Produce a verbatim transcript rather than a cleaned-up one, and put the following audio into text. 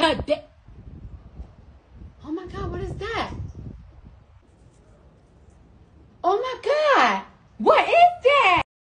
the da- Oh my God, what is that? Oh my God, what is